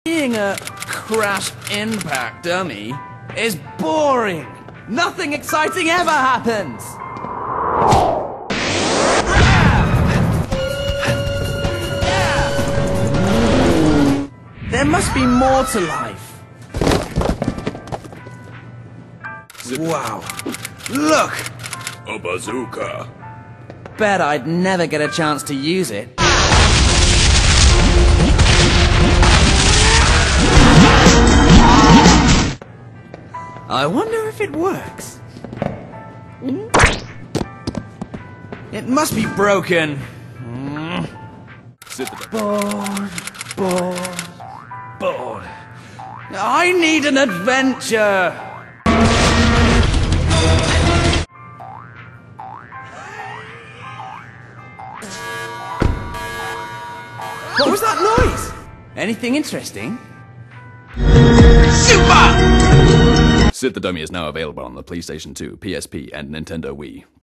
Being a Crash Impact dummy is boring. Nothing exciting ever happens. There must be more to life. Wow. Look! A bazooka. Bet I'd never get a chance to use it. I wonder if it works. It must be broken. Bored. I need an adventure. What was that noise? Anything interesting? Sid the Dummy is now available on the PlayStation 2, PSP, and Nintendo Wii.